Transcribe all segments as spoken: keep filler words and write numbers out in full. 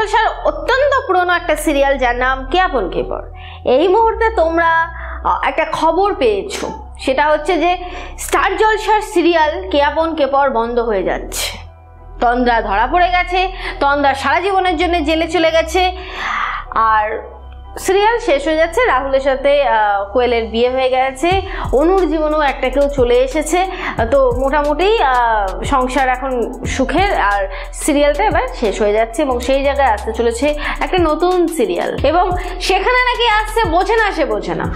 জলসার অত্যন্ত পুরনো একটা সিরিয়াল যার নাম কে আপন কে পর। এই মুহূর্তে তোমরা একটা খবর পেয়েছো, সেটা হচ্ছে যে স্টার জলসার সিরিয়াল কে আপন কে পর বন্ধ হয়ে যাচ্ছে। তন্দ্রা ধরা পড়ে গেছে, তন্দ্রা সারা জীবনের জন্য জেলে চলে গেছে, আর সিরিয়াল শেষ হয়ে যাচ্ছে। রাহুলের সাথে কোয়েলের বিয়ে হয়ে গেছে, অনুর জীবনেও একটা কেউ চলে এসেছে, তো মোটামুটি সংসার এখন সুখের। আর সিরিয়ালটা এবার শেষ হয়ে যাচ্ছে এবং সেই জায়গায় আসতে চলেছে একটা নতুন সিরিয়াল, এবং সেখানে নাকি আসছে বোঝে না সে বোঝে না।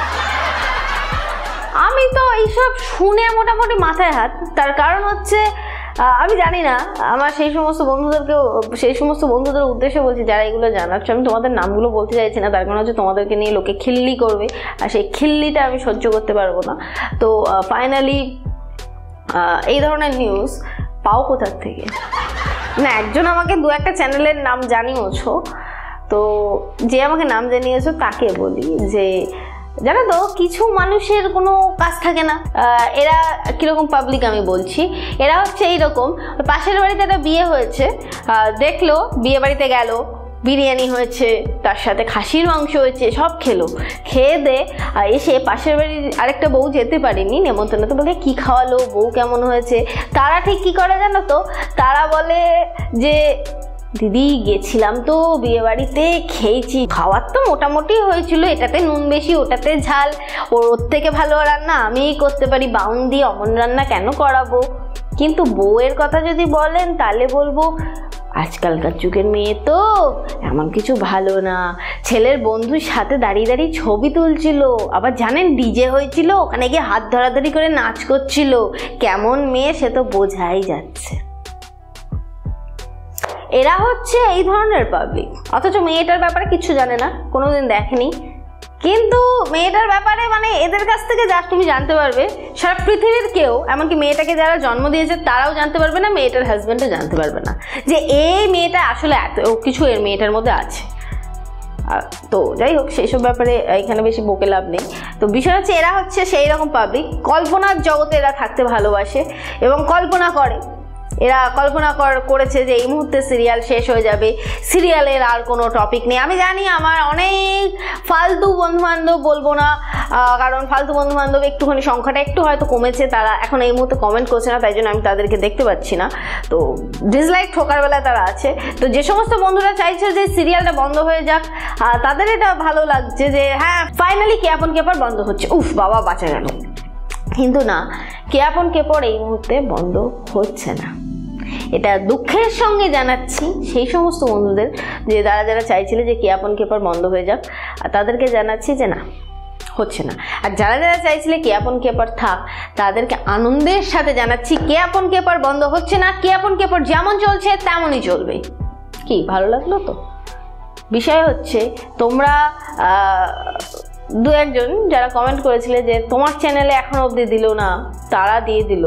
আমি তো এইসব শুনে মোটামুটি মাথায় হাত, তার কারণ হচ্ছে আমি জানি না, আমার সেই সমস্ত বন্ধুদেরকেও সেই সমস্ত বন্ধুদের উদ্দেশ্যে বলছি যারা এগুলো জানাচ্ছ, আমি তোমাদের নামগুলো বলতে চাইছি না, তার কারণ হচ্ছে তোমাদেরকে নিয়ে লোকে খিল্লি করবে, আর সেই খিল্লিটা আমি সহ্য করতে পারবো না। তো ফাইনালি এই ধরনের নিউজ পাও কোথার থেকে? না, একজন আমাকে দু একটা চ্যানেলের নাম জানিয়েছো, তো যে আমাকে নাম জানিয়েছো তাকে বলি যে জানো তো কিছু মানুষের কোনো কাজ থাকে না। এরা কিরকম পাবলিক আমি বলছি, এরা হচ্ছে এইরকম, পাশের বাড়িতে একটা বিয়ে হয়েছে, দেখলো বিয়ে বাড়িতে গেল, বিরিয়ানি হয়েছে, তার সাথে খাসির মাংস হয়েছে, সব খেলো, খেয়ে দে এসে পাশের বাড়ির আরেকটা বউ যেতে পারেনি নেমন্তন্ন, তো বলে কী খাওয়ালো, বউ কেমন হয়েছে। তারা ঠিক কী করে জানো তো, তারা বলে যে দিদি গেছিলাম তো বিয়ে বাড়িতে, খেয়েছি, খাওয়ার তো মোটামুটি হয়েছিল, এটাতে নুন বেশি ওটাতে ঝাল, ওর ওর থেকে ভালো রান্না আমিই করতে পারি, বাউন দিয়ে অমন রান্না কেন করাবো। কিন্তু বউয়ের কথা যদি বলেন তাহলে বলবো আজকালকার যুগের মেয়ে তো এমন কিছু ভালো না, ছেলের বন্ধুর সাথে দাঁড়িয়ে দাঁড়িয়ে ছবি তুলছিল, আবার জানেন ডিজে হয়েছিল, ওখানে গিয়ে হাত ধরাধরি করে নাচ করছিল, কেমন মেয়ে সে তো বোঝাই যাচ্ছে। এরা হচ্ছে এই ধরনের পাবলিক, অথচ মেয়েটার ব্যাপারে কিছু জানে না, কোনোদিন দেখেনি, কিন্তু মেয়েটার ব্যাপারে মানে এদের কাছ থেকে যা তুমি জানতে পারবে সারা পৃথিবীর কেউ, এমনকি মেয়েটাকে যারা জন্ম দিয়েছে তারাও জানতে পারবে না, মেয়েটার হাজব্যান্ডও জানতে পারবে না যে এই মেয়েটা আসলে এত কিছু এর মেয়েটার মধ্যে আছে। তো যাই হোক, সেই সব ব্যাপারে এখানে বেশি বকে লাভ নেই। তো বিষয় হচ্ছে এরা হচ্ছে সেই রকম পাবলিক, কল্পনার জগতে এরা থাকতে ভালোবাসে এবং কল্পনা করে, এরা কল্পনা করেছে যে এই মুহূর্তে সিরিয়াল শেষ হয়ে যাবে, সিরিয়ালের আর কোনো টপিক নেই। আমি জানি আমার অনেক ফালতু বন্ধুবান্ধব, বলবো না কারণ ফালতু বন্ধুবান্ধব একটুখানি সংখ্যাটা একটু হয়তো কমেছে, তারা এখন এই মুহূর্তে কমেন্ট করছে না, তাই জন্য আমি তাদেরকে দেখতে পাচ্ছি না, তো ডিসলাইক ঠোকার বেলায় তারা আছে। তো যে সমস্ত বন্ধুরা চাইছে যে সিরিয়ালটা বন্ধ হয়ে যাক, তাদের এটা ভালো লাগছে যে হ্যাঁ ফাইনালি কে আপন কে পর বন্ধ হচ্ছে, উফ বাবা বাঁচা গেল। কিন্তু না, কে আপন কে পর এই মুহূর্তে বন্ধ হচ্ছে না, এটা দুঃখের সঙ্গে জানাচ্ছি সেই সমস্ত বন্ধুদের যে যারা যারা চাইছিল যে কে আপন কে পর বন্ধ হয়ে যাক, আর তাদেরকে জানাচ্ছি যে না, হচ্ছে না। আর যারা যারা চাইছিলে কে আপন কে পর থাক, তাদেরকে আনন্দের সাথে জানাচ্ছি কে আপন কে পর বন্ধ হচ্ছে না, কে আপন কে পর যেমন চলছে তেমনই চলবে। কি ভালো লাগলো তো? বিষয় হচ্ছে তোমরা দু একজন যারা কমেন্ট করেছিলে যে তোমার চ্যানেলে এখনো অবধি দিল না, তারা দিয়ে দিল,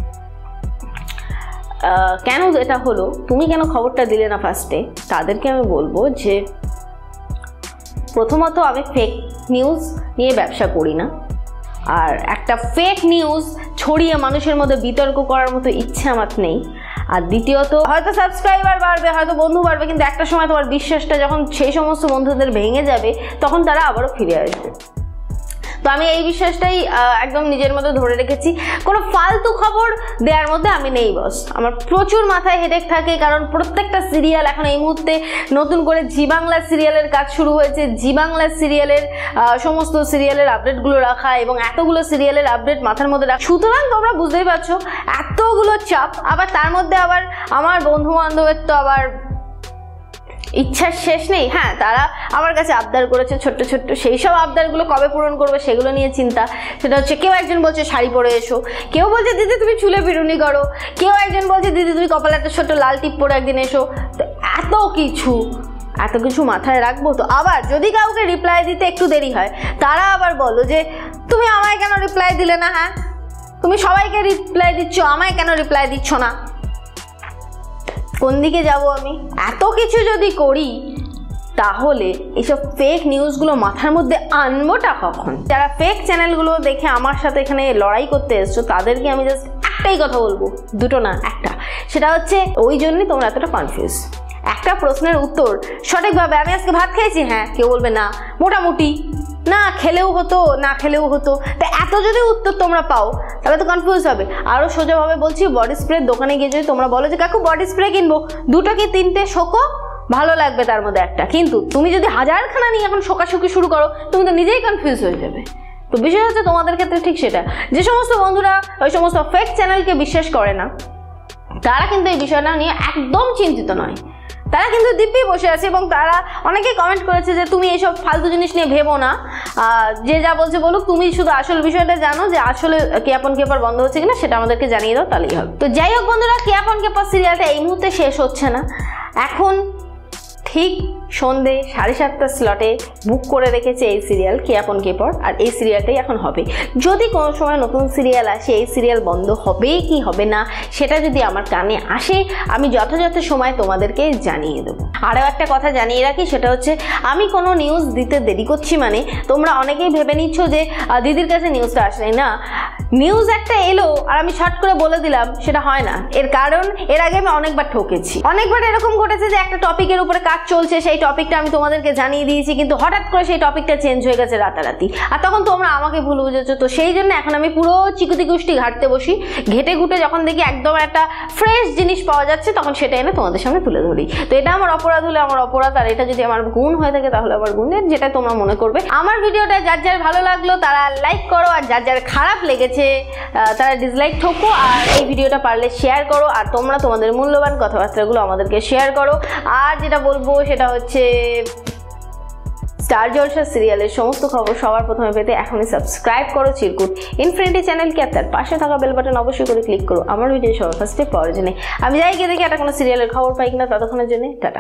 কেন এটা হলো, তুমি কেন খবরটা দিলে না ফার্স্টে, তাদেরকে আমি বলবো যে প্রথমত আমি ফেক নিউজ নিয়ে ব্যবসা করি না, আর একটা ফেক নিউজ ছড়িয়ে মানুষের মধ্যে বিতর্ক করার মতো ইচ্ছে আমার নেই। আর দ্বিতীয়ত হয়তো সাবস্ক্রাইবার বাড়বে, হয়তো বন্ধু বাড়বে, কিন্তু একটা সময় তোমার বিশ্বাসটা যখন সেই সমস্ত বন্ধুদের ভেঙে যাবে তখন তারা আবারও ফিরে আসবে। তো আমি এই বিশ্বাসটাই একদম নিজের মধ্যে ধরে রেখেছি, কোনো ফালতু খবর দেওয়ার মধ্যে আমি নেই বস। আমার প্রচুর মাথায় হেডেক থাকে, কারণ প্রত্যেকটা সিরিয়াল এখন এই মুহূর্তে নতুন করে জি বাংলা সিরিয়ালের কাজ শুরু হয়েছে, জি বাংলা সিরিয়ালের সমস্ত সিরিয়ালের আপডেটগুলো রাখা এবং এতগুলো সিরিয়ালের আপডেট মাথার মধ্যে রাখা, সুতরাং তোমরা বুঝতেই পারছো এতগুলো চাপ, আবার তার মধ্যে আবার আমার বন্ধু বান্ধবের তো আবার ইচ্ছার শেষ নেই। হ্যাঁ, তারা আমার কাছে আবদার করেছে ছোট্ট ছোট্ট, সেই সব আবদারগুলো কবে পূরণ করবে সেগুলো নিয়ে চিন্তা। সেটা হচ্ছে কেউ একজন বলছে শাড়ি পরে এসো, কেউ বলছে দিদি তুমি চুলে বিরুনি করো, কেউ একজন বলছে দিদি তুমি কপালে একটা ছোট্ট লাল টিপ পরে একদিন এসো। তো এত কিছু এত কিছু মাথায় রাখবো তো? আবার যদি কাউকে রিপ্লাই দিতে একটু দেরি হয়, তারা আবার বলো যে তুমি আমায় কেন রিপ্লাই দিলে না, হ্যাঁ তুমি সবাইকে রিপ্লাই দিচ্ছ, আমায় কেন রিপ্লাই দিচ্ছ না? কোন দিকে যাব আমি? এত কিছু যদি করি তাহলে এইসব ফেক নিউজগুলো মাথার মধ্যে আনবোটা কখন? যারা ফেক চ্যানেলগুলো দেখে আমার সাথে এখানে লড়াই করতে এসছো তাদেরকে আমি জাস্ট একটাই কথা বলবো, দুটো না একটা, সেটা হচ্ছে ওই জন্যই তোমরা এতটা কনফিউজ। একটা প্রশ্নের উত্তর সঠিকভাবে আমি আজকে ভাত খেয়েছি, হ্যাঁ, কেউ বলবে না মোটামুটি, না খেলেও হতো, না খেলেও হতো। তা এত যদি উত্তর তোমরা পাও তাহলে তো কনফিউজ হবে। আরও সোজাভাবে বলছি, বডি স্প্রের দোকানে গিয়ে যদি তোমরা বলো যে কাকু বডি স্প্রে কিনবো, দুটো কি তিনটে শোকো, ভালো লাগবে তার মধ্যে একটা, কিন্তু তুমি যদি হাজারখানা নিয়ে এখন শোকাশুকি শুরু করো তুমি তো নিজেই কনফিউজ হয়ে যাবে। তো বিষয় হচ্ছে তোমাদের ক্ষেত্রে ঠিক সেটা, যে সমস্ত বন্ধুরা ওই সমস্ত ফেক চ্যানেলকে বিশ্বাস করে না তারা কিন্তু এই বিষয়টা নিয়ে একদম চিন্তিত নয়, তারা কিন্তু দিব্যি বসে আছে। এবং তারা অনেকে কমেন্ট করেছে যে তুমি এইসব ফালতু জিনিস নিয়ে ভেবো না, যে যা বলছে বলুক, তুমি শুধু আসল বিষয়টা জানো যে আসলে কে আপন কে পর বন্ধ হচ্ছে কিনা, সেটা আমাদেরকে জানিয়ে দাও, তাহলেই হবে। তো যাই হোক বন্ধুরা, কে আপন কে পর সিরিয়ালটা এই মুহূর্তে শেষ হচ্ছে না, এখন ঠিক সন্ধে সাড়ে সাতটার স্লটে বুক করে রেখেছে এই সিরিয়াল কে আপন কে পর, আর এই সিরিয়ালটাই এখন হবে। যদি কোনো সময় নতুন সিরিয়াল আসে, এই সিরিয়াল বন্ধ হবে কি হবে না সেটা যদি আমার কানে আসে, আমি যথাযথ সময় তোমাদেরকে জানিয়ে দেবো। আরও একটা কথা জানিয়ে রাখি, সেটা হচ্ছে আমি কোনো নিউজ দিতে দেরি করছি মানে তোমরা অনেকেই ভেবে নিচ্ছ যে দিদির কাছে নিউজটা আসে না, নিউজ একটা এলো আর আমি শর্ট করে বলে দিলাম, সেটা হয় না। এর কারণ এর আগে আমি অনেকবার ঠকেছি, অনেকবার এরকম ঘটেছে যে একটা টপিকের উপরে কাজ চলছে, সেই টপিকটা আমি তোমাদেরকে জানিয়ে দিয়েছি, কিন্তু হঠাৎ করে সেই টপিকটা চেঞ্জ হয়ে গেছে রাতারাতি, আর তখন তোমরা আমাকে ভুল বুঝেছো। তো সেই জন্য এখন আমি পুরো চিকুতি কুষ্টি ঘাটতে বসি, ঘেটে ঘুটে যখন দেখি একদম একটা ফ্রেশ জিনিস পাওয়া যাচ্ছে তখন সেটা এনে তোমাদের সামনে তুলে ধরি। তো এটা আমার অপরাধ হলে আমার অপরাধ, আর এটা যদি আমার গুণ হয়ে থাকে তাহলে আমার গুণের, যেটা তোমরা মনে করবে। আমার ভিডিওটা যার যার ভালো লাগলো তারা লাইক করো, আর যার যার খারাপ লেগেছে তারা ডিসলাইক ঠোকো, আর এই ভিডিওটা পারলে শেয়ার করো, আর তোমরা তোমাদের মূল্যবান কথাবার্তাগুলো আমাদেরকে শেয়ার করো। আর যেটা বলবো সেটা হচ্ছে স্টার জলসা সিরিয়ালের সমস্ত খবর সবার প্রথমে পেতে এখনই সাবস্ক্রাইব করো চিরকুট ইনফিনিটি চ্যানেলকে, আর তার পাশে থাকা বেল বাটন অবশ্যই করে ক্লিক করো আমার ভিডিও সবার ফার্স্টে পাওয়ার জন্য। আমি যাই গিয়ে দেখি একটা কোনো সিরিয়ালের খবর পাই কিনা, ততক্ষণের জন্য টাটা।